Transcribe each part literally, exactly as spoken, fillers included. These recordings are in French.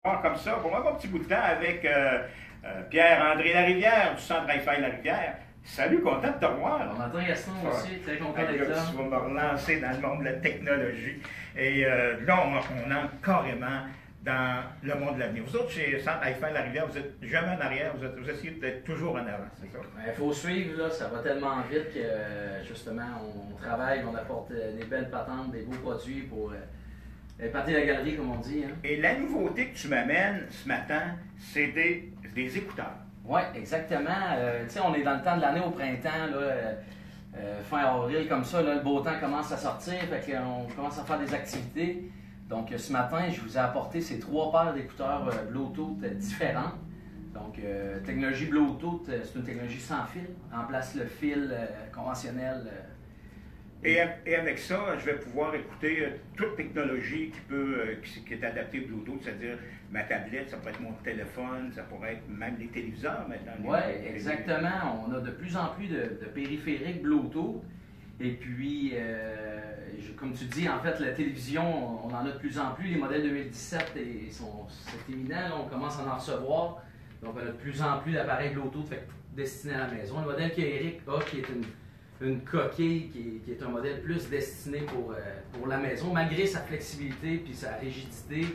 Comme ça, pour avoir un petit bout de temps avec euh, euh, Pierre-André Larivière du Centre Hi-Fi Larivière. Salut, content de te revoir. Bon matin Gaston aussi, très content Hey, d'être là, là. tu vas me relancer dans le monde de la technologie. Et euh, là, on, on entre carrément dans le monde de l'avenir. Vous autres, chez Centre Hi-Fi Larivière, vous êtes jamais en arrière, vous, êtes, vous essayez d'être toujours en avant, c'est ça? Il faut suivre, là, ça va tellement vite que euh, justement, on travaille, on apporte euh, des belles patentes, des beaux produits pour euh, épater la galerie, comme on dit. Hein. Et la nouveauté que tu m'amènes ce matin, c'est des, des écouteurs. Oui, exactement. Euh, tu sais, on est dans le temps de l'année au printemps, là, euh, euh, fin avril comme ça, là, le beau temps commence à sortir, fait qu'on commence à faire des activités. Donc ce matin, je vous ai apporté ces trois paires d'écouteurs euh, Bluetooth euh, différentes. Donc euh, technologie Bluetooth, euh, c'est une technologie sans fil, remplace le fil euh, conventionnel. Euh, Et, et avec ça, je vais pouvoir écouter euh, toute technologie qui peut euh, qui, qui est adaptée au Bluetooth, c'est-à-dire ma tablette, ça pourrait être mon téléphone, ça pourrait être même les téléviseurs maintenant. Oui, exactement. On a de plus en plus de, de périphériques Bluetooth. Et puis, euh, je, comme tu dis, en fait, la télévision, on en a de plus en plus. Les modèles deux mille dix-sept et sont, c'est éminent, là, on commence à en recevoir. Donc, on a de plus en plus d'appareils Bluetooth fait, destinés à la maison. Le modèle qu'Éric a, qui est une, une coquille, qui est, qui est un modèle plus destiné pour, euh, pour la maison, malgré sa flexibilité et sa rigidité,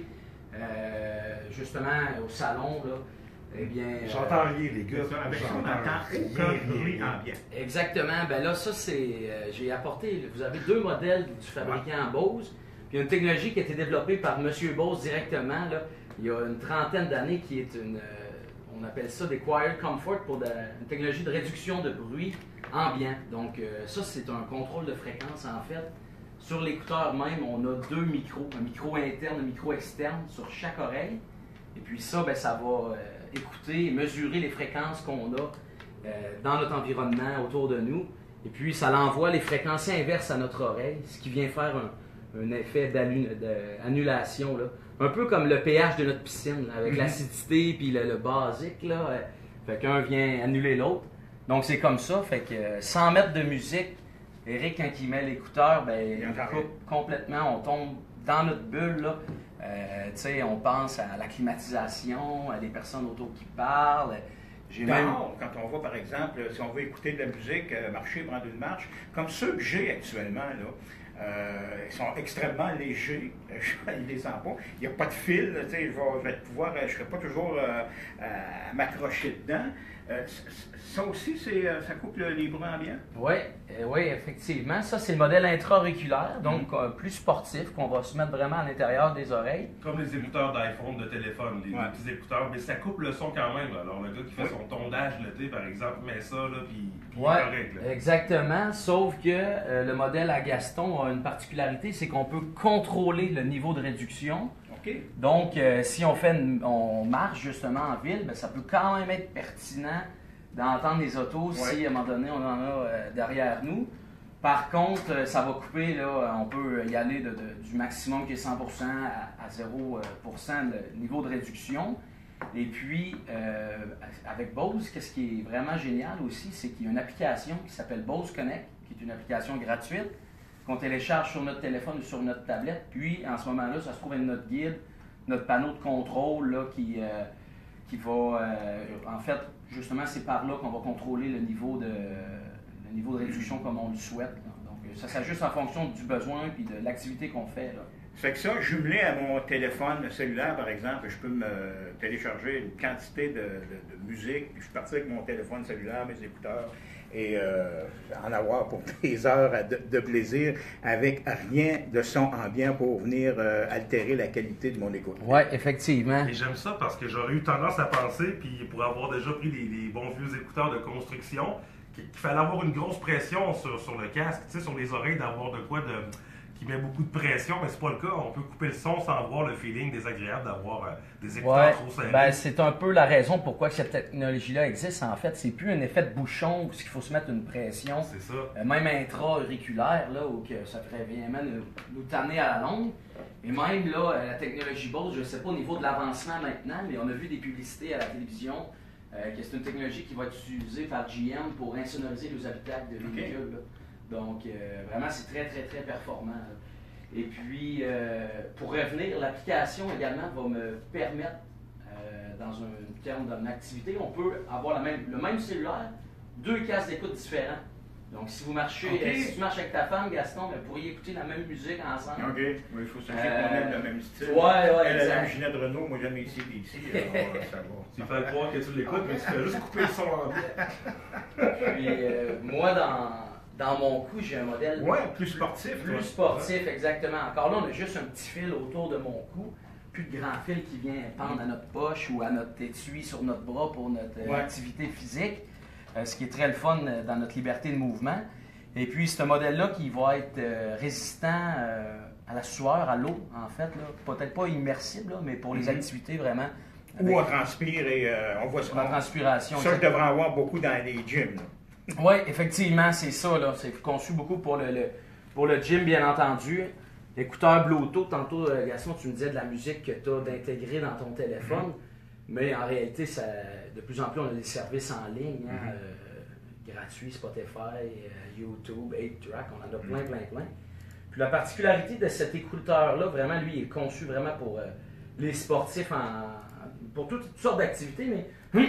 euh, justement, au salon, là. Eh bien, j'entends rien, les gars. Avec ça, on n'entend aucun bruit ambiant. Exactement. Ben là, ça, c'est. Euh, j'ai apporté. Vous avez deux modèles du fabricant Bose. Puis il y a une technologie qui a été développée par M. Bose directement, là, il y a une trentaine d'années, qui est une. Euh, on appelle ça des Quiet Comfort, pour de, une technologie de réduction de bruit ambiant. Donc, euh, ça, c'est un contrôle de fréquence, en fait. Sur l'écouteur même, on a deux micros, un micro interne, un micro externe sur chaque oreille. Et puis ça, ben, ça va. Euh, écouter et mesurer les fréquences qu'on a euh, dans notre environnement autour de nous. Et puis, ça l'envoie les fréquences inverses à notre oreille, ce qui vient faire un, un effet d'annulation. Un peu comme le pH de notre piscine, là, avec mm-hmm. l'acidité puis le, le basique. Là, euh, fait qu'un vient annuler l'autre. Donc, c'est comme ça. Fait que euh, sans mettre de musique, Éric, quand il met l'écouteur, ben, il coupe complètement, on tombe dans notre bulle, là. Euh, on pense à la climatisation, à des personnes autour qui parlent. J'ai même... Quand on va, par exemple, si on veut écouter de la musique, euh, marcher, prendre une marche, comme ceux que j'ai actuellement, là, euh, ils sont extrêmement légers, je ne les sens pas. Il n'y a pas de fil, je vais, je vais pouvoir, je ne serai pas toujours euh, à m'accrocher dedans. Euh, ça aussi, ça coupe les bruits ambiants? Oui, euh, oui, effectivement. Ça, c'est le modèle intra-auriculaire, donc mm. euh, plus sportif, qu'on va se mettre vraiment à l'intérieur des oreilles. Comme les écouteurs d'iPhone, de téléphone, les, ouais. les petits écouteurs, mais ça coupe le son quand même. Alors, le gars qui fait oui. son tondage l'été, par exemple, met ça, là, puis il ouais, est correct. Là. Exactement, sauf que euh, le modèle à Gaston a une particularité, c'est qu'on peut contrôler le niveau de réduction. Okay. Donc, euh, si on fait une, on marche justement en ville, bien, ça peut quand même être pertinent d'entendre les autos ouais. si à un moment donné on en a euh, derrière nous. Par contre, euh, ça va couper, là, on peut y aller de, de, du maximum qui est cent pour cent à, à zéro pour cent le niveau de réduction. Et puis, euh, avec Bose, qu'est-ce qui est vraiment génial aussi, c'est qu'il y a une application qui s'appelle Bose Connect, qui est une application gratuite, qu'on télécharge sur notre téléphone ou sur notre tablette. Puis, en ce moment-là, ça se trouve avec notre guide, notre panneau de contrôle là, qui, euh, qui va... Euh, en fait, justement, c'est par là qu'on va contrôler le niveau de, le niveau de réduction comme on le souhaite. Là. Donc, ça s'ajuste en fonction du besoin et de l'activité qu'on fait. Là. Ça fait que ça, jumelé à mon téléphone cellulaire, par exemple, je peux me télécharger une quantité de, de, de musique, puis je suis parti avec mon téléphone cellulaire, mes écouteurs, et euh, en avoir pour des heures de, de plaisir avec rien de son ambiant pour venir euh, altérer la qualité de mon écoute. Oui, effectivement. Et j'aime ça parce que j'aurais eu tendance à penser, puis pour avoir déjà pris les, les bons vieux écouteurs de construction, qu'il fallait avoir une grosse pression sur, sur le casque, tu sais, sur les oreilles, d'avoir de quoi de... qui met beaucoup de pression, mais c'est pas le cas. On peut couper le son sans avoir le feeling désagréable d'avoir euh, des écouteurs ouais, trop serrés. Ben, c'est un peu la raison pourquoi cette technologie-là existe. En fait, c'est plus un effet de bouchon où il faut se mettre une pression, c'est ça. Euh, même intra-auriculaire, là, où que ça ferait vraiment nous, nous tanner à la longue. Et même là, la technologie Bose, je ne sais pas au niveau de l'avancement maintenant, mais on a vu des publicités à la télévision euh, que c'est une technologie qui va être utilisée par G M pour insonoriser les habitacles de véhicules. Okay. Donc, euh, vraiment, c'est très, très, très performant. Là. Et puis, euh, pour revenir, l'application également va me permettre, euh, dans un terme d'une activité, on peut avoir la même, le même cellulaire, deux casques d'écoute différents. Donc, si vous marchez, Okay. euh, si tu marches avec ta femme, Gaston, ben, vous pourriez écouter la même musique ensemble. OK. Oui, il faut s'assurer Euh, qu'on aime le même style. ouais, ouais, Elle, elle exact. aime Ginette Renault, moi j'aime ici et ici. Alors, ça va. Tu fais croire que tu l'écoutes, mais tu fais juste couper le son en bas. Puis, euh, moi, dans, dans mon coup, j'ai un modèle Ouais, plus sportif. plus toi. sportif, exactement. Encore là, on a juste un petit fil autour de mon cou. Plus de grand fil qui vient pendre à notre poche ou à notre étui sur notre bras pour notre euh, Ouais. activité physique, euh, ce qui est très le fun euh, dans notre liberté de mouvement. Et puis, c'est un modèle-là qui va être euh, résistant euh, à la sueur, à l'eau, en fait. là. Peut-être pas immersible, là, mais pour les Mhm. activités vraiment. Ou on avec transpire et euh, on voit ça. la transpiration. Ça, je devrais en avoir beaucoup dans les gyms. là. Oui, effectivement, c'est ça. Là. C'est conçu beaucoup pour le, le- pour le gym, bien entendu. Écouteurs Bluetooth, tantôt, euh, Gaston, tu me disais de la musique que tu as d'intégrer dans ton téléphone. Mais en réalité, ça, de plus en plus, on a des services en ligne, hein, Mhm. euh, gratuits, Spotify, euh, YouTube, eight track, on en a plein, plein, plein. Puis la particularité de cet écouteur-là, vraiment, lui, il est conçu vraiment pour euh, les sportifs, en, pour toutes, toutes sortes d'activités, mais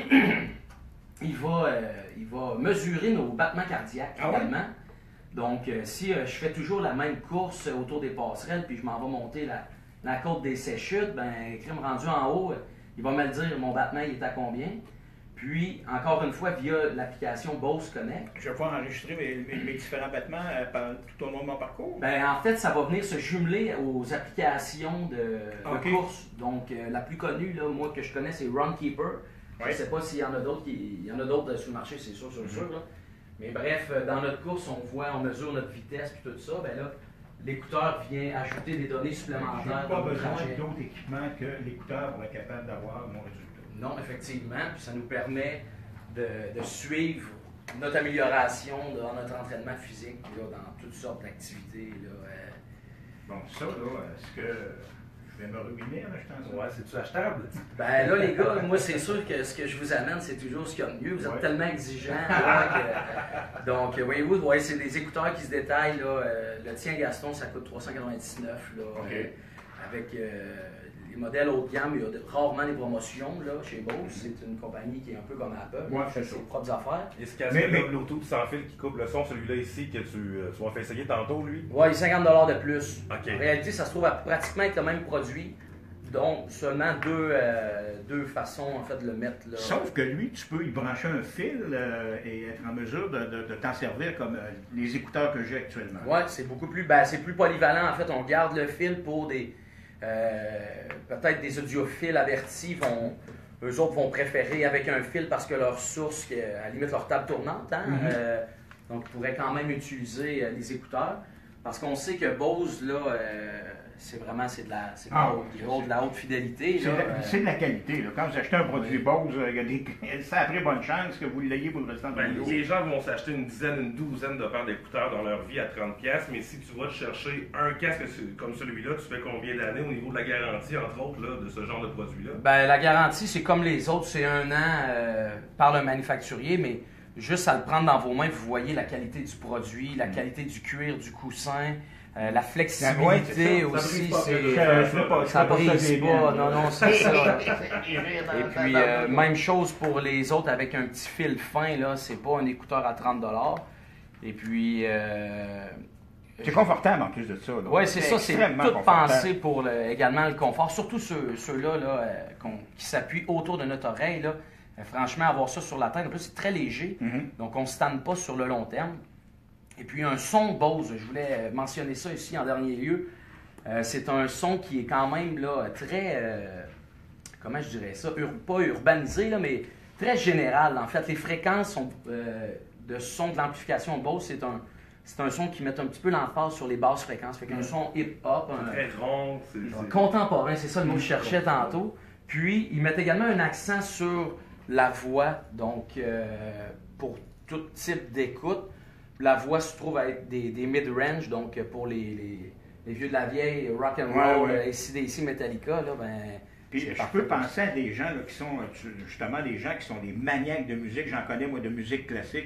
il va, euh, il va mesurer nos battements cardiaques Ah ouais? également. Donc, euh, si euh, je fais toujours la même course euh, autour des passerelles, puis je m'en vais monter la, la côte des Séchutes, ben, crime rendu en haut, euh, il va me le dire, mon battement, il est à combien. Puis, encore une fois, via l'application Bose Connect, Je vais pouvoir enregistrer mes, mes- mes différents battements euh, par- tout au long de mon parcours. ben, en fait, ça va venir se jumeler aux applications de, de Ok. course. Donc, euh, la plus connue, là, moi, que je connais, c'est Runkeeper. Je ne Ouais. sais pas s'il y en a d'autres qui... Il y en a d'autres sur le marché, c'est sûr, sûr, Mhm. sûr. Là. Mais bref, euh, dans notre course, on voit, on mesure notre vitesse puis tout ça. Ben là, l'écouteur vient ajouter des données Je supplémentaires n'ai pas dans le besoin trajet. d'autres équipements que l'écouteur pour être capable d'avoir mon résultat. Non, effectivement. Puis ça nous permet de, de suivre notre amélioration dans notre entraînement physique, là, dans toutes sortes d'activités. Là, euh, Bon, ça, là, est-ce que je vais me ruiner en achetant ça? Ouais, c'est-tu achetable? Ben là, les gars, moi, c'est sûr que ce que je vous amène, c'est toujours ce qu'il y a de mieux. Vous êtes Ouais. tellement exigeants. là, que- Donc, euh, voyez-vous, ouais, c'est des écouteurs qui se détaillent. Là, euh, le tien, Gaston, ça coûte trois cent quatre-vingt-dix-neuf. Là, OK. euh, avec euh, les modèles haut de gamme, il y a de- rarement des promotions là, chez Bose. C'est une compagnie qui est un peu comme Apple. Ouais, qui fait c'est ses ça. propres affaires. Et ce Mais- casque-là mais- Bluetooth sans fil qui coupe le son, celui-là ici que tu, euh, tu m'as fait essayer tantôt, lui? Ouais, il est cinquante dollars de plus. OK. En réalité, ça se trouve à pratiquement être le même produit. Donc, seulement deux, euh, deux façons en fait, de le mettre. Là. Sauf que lui, tu peux y brancher un fil euh, et être en mesure de, de- de t'en servir comme euh, les écouteurs que j'ai actuellement. Ouais, c'est beaucoup plus, ben, c'est plus polyvalent. En fait, on garde le fil pour des, euh, peut-être des audiophiles avertis vont, eux autres vont préférer avec un fil parce que leur source, qui est, à la limite leur table tournante, hein, Mhm. euh, donc ils pourraient quand même utiliser euh, les écouteurs. Parce qu'on sait que Bose, là, euh, c'est vraiment c'est de la, c'est de la Ah haute- oui, du haut- de la haute fidélité. C'est là, de, euh, c'est de la qualité. Là. Quand vous achetez un produit Oui. Bose, euh, il y a des sacrées bonnes chances que vous l'ayez pour le restant de Ben, votre vie. les gens vont s'acheter une dizaine, une douzaine de paires d'écouteurs dans leur vie à trente pièces, mais si tu vas te chercher un casque comme celui-là, tu fais combien d'années au niveau de la garantie, entre autres, là, de ce genre de produit-là? Ben, la garantie, c'est comme les autres, c'est un an euh, par le manufacturier, mais juste à le prendre dans vos mains, vous voyez la qualité du produit, la qualité du cuir, du coussin, euh, la flexibilité Ouais, c'est ça. Ça aussi. brise pas c'est- près de- Ça, c'est pas- Ça c'est pas brise des pas, biens. non, non, c'est ça. Et Et puis, euh, même chose pour les autres avec un petit fil fin, là, c'est pas un écouteur à trente dollars. Et puis, euh, C'est confortable en plus de ça. oui, c'est ça, c'est extrêmement tout confortable. pensé pour le- également le confort, surtout ceux- ceux-là là, euh, qu'on- qui s'appuient autour de notre oreille. Là. Euh, franchement, avoir ça sur la tête, en plus, c'est très léger, Mhm. donc on ne se tanne pas sur le long terme. Et puis, un son Bose, je voulais mentionner ça ici en dernier lieu. Euh, c'est un son qui est quand même là, très, euh, comment je dirais ça, Ur- pas urbanisé, là, mais très général. En fait, les fréquences sont, euh, de son de l'amplification Bose, c'est un, c'est un son qui met un petit peu l'emphase sur les basses fréquences. Fait qu'un Mm. son hip-hop, un- Très rond, c'est... c'est- contemporain, c'est ça le mot que je cherchais tantôt. Puis, ils mettent également un accent sur la voix, donc euh, pour tout type d'écoute. La voix se trouve à être des, des mid-range, donc pour les, les, les vieux de la vieille, rock and roll, Ouais, ouais. A C D C, Metallica, là, ben, Puis c'est je parfait peux pour penser à des gens là, qui sont euh, tu- justement des gens qui sont des maniaques de musique. J'en connais moi de musique classique.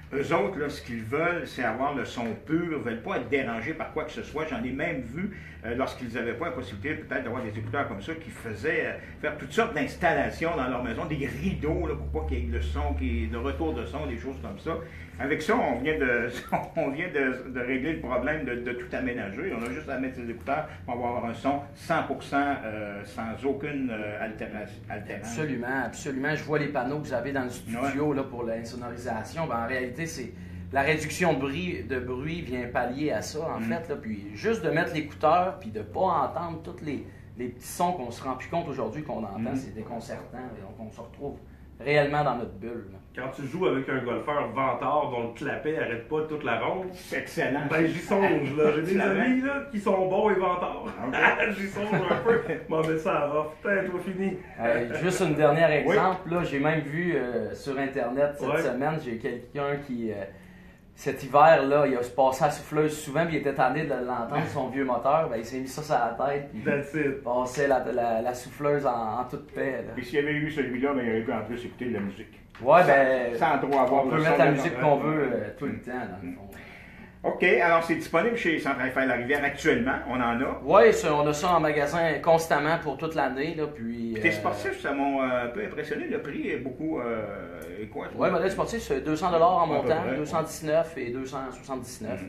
Eux autres, là, ce qu'ils veulent, c'est avoir le son pur, ils ne veulent pas être dérangés par quoi que ce soit. J'en ai même vu, euh, lorsqu'ils n'avaient pas la possibilité peut-être d'avoir des écouteurs comme ça, qui faisaient euh, faire toutes sortes d'installations dans leur maison, des rideaux là, pour pas qu'il y ait le son, qu'il y ait de retour de son, des choses comme ça. Avec ça, on vient de, on vient de, de régler le problème de, de tout aménager. On a juste à mettre ses écouteurs pour avoir un son cent pour cent euh, sans aucune euh, altération. Absolument, absolument. Je vois les panneaux que vous avez dans le studio ouais. là, pour l'insonorisation. Ben, en réalité, c'est la réduction de bruit, de bruit vient pallier à ça, en mm. fait. Là. Puis juste de mettre l'écouteur puis de ne pas entendre tous les, les petits sons qu'on se rend plus compte aujourd'hui qu'on entend, mm. c'est déconcertant. Et donc, on se retrouve réellement dans notre bulle. Là. Quand tu joues avec un golfeur vantard dont le clapet n'arrête pas toute la ronde, c'est excellent. Ben j'y songe, là. J'ai des amis là, qui sont bons et vantards. Okay. J'y songe un peu. M'en mets ça à rough. Putain, toi fini. Euh, juste un dernier exemple, oui. là, j'ai même vu euh, sur Internet cette ouais. semaine, j'ai quelqu'un qui, euh, cet hiver, là, il a se passé à la souffleuse souvent, puis il était tanné de l'entendre, son vieux moteur, ben, il s'est mis ça sur la tête, puis il passait la, la, la souffleuse en, en toute paix. Là. Et s'il y avait eu celui-là, ben, il aurait pu en plus écouter de la musique. Ouais, ben, sans, sans trop avoir on peut mettre la musique qu'on veut euh, tout le temps, dans le fond. OK, alors c'est disponible chez Centre Eiffel La Rivière actuellement, on en a? Oui, on a ça en magasin constamment pour toute l'année. Puis, puis tes sportifs, euh... ça m'a un peu impressionné, le prix est beaucoup... Euh, quoi? Oui, modèle sportif, c'est deux cents dollars en montant, deux cent dix-neuf et deux cent soixante-dix-neuf. Mm.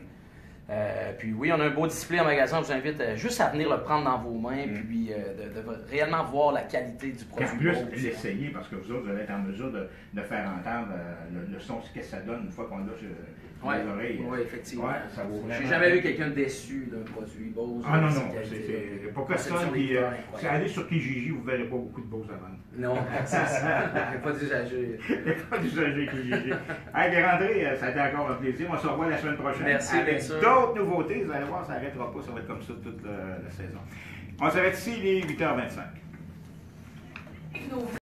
Euh, puis oui, on a un beau display en magasin, je vous invite euh, juste à venir le prendre dans vos mains, mm. puis euh, de, de réellement voir la qualité du produit. En plus, l'essayer, parce que vous autres, vous allez être en mesure de, de faire entendre euh, le, le son, ce que ça donne une fois qu'on l'a sur ouais, les oreilles. Oui, effectivement. Ouais, ça vaut J'ai jamais vu quelqu'un déçu d'un produit Bose. Ah non, non, c'est pas personne qui... Euh, si allez sur Kijiji, vous ne verrez pas beaucoup de Bose à vendre. Non, c'est ça. Il n'y a pas d'usager. Il n'y a pas d'usager Kijiji. Hey, Pierre-André, ça a été encore un plaisir. On se revoit la semaine prochaine. Merci, avec d'autres nouveautés. Vous allez voir, ça n'arrêtera pas. Ça va être comme ça toute la, la saison. On s'arrête ici, il est huit heures vingt-cinq.